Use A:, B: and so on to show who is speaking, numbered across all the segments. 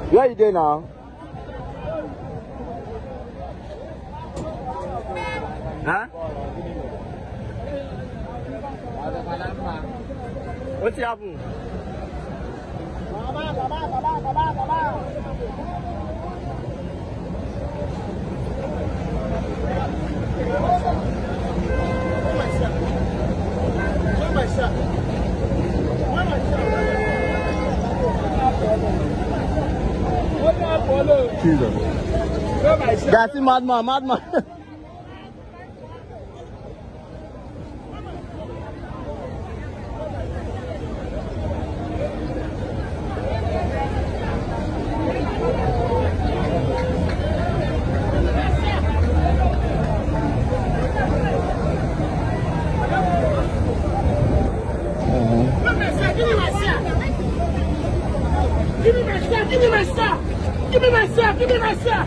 A: Where you there now? Huh? What's happening? Jesus. That's a madman, madman.
B: Give me my stuff! Give me my stuff! Give me my stuff! Give me my stuff!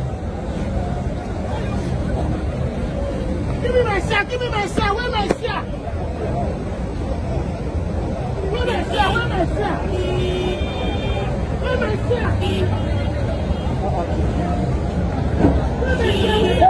B: Give me my stuff! Give me my stuff! Where my stuff? Where my stuff? Where my stuff? Where my stuff? Where my stuff?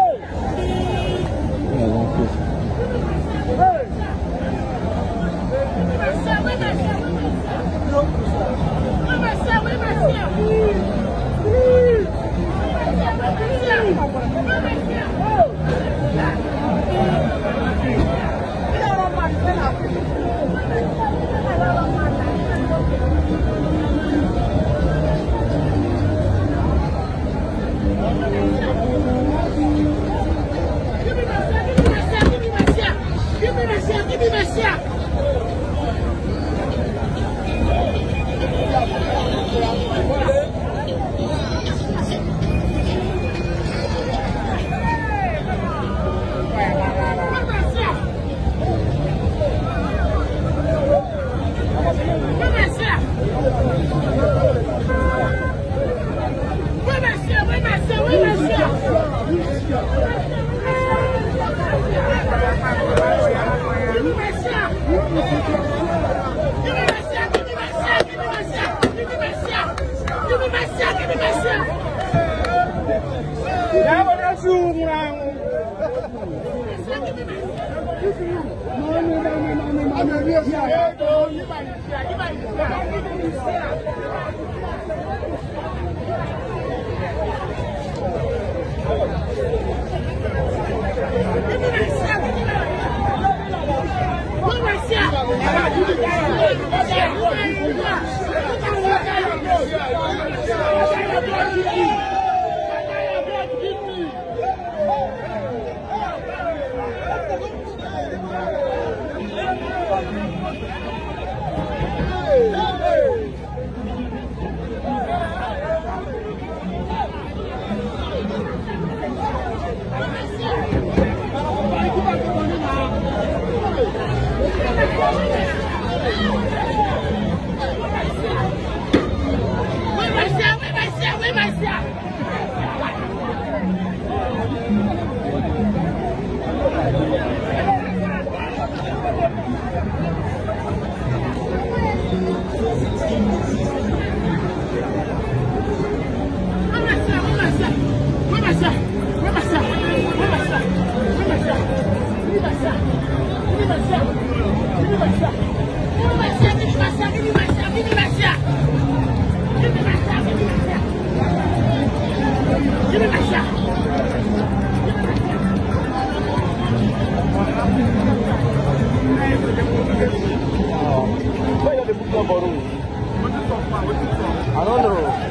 A: I don't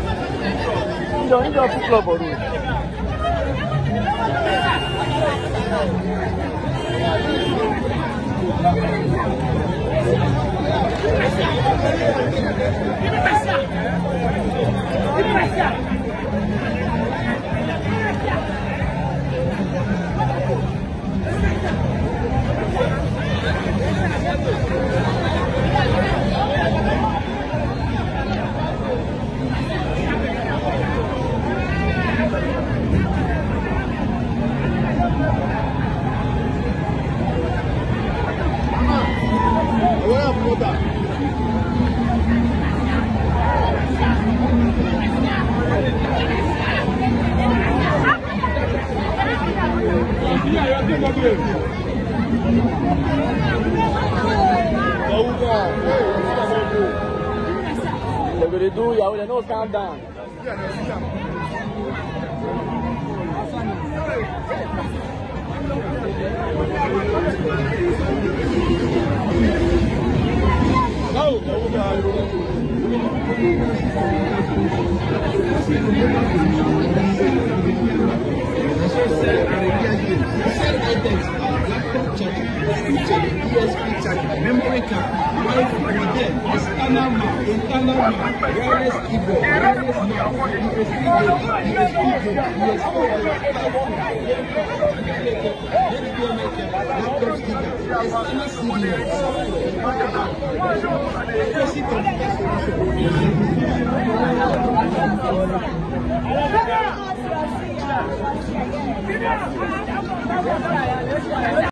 A: know. You don't club or They're going to do, yeah, they don't calm down.
C: Memory card, Wi-Fi, internal map, wireless keyboard, wireless mouse, USB,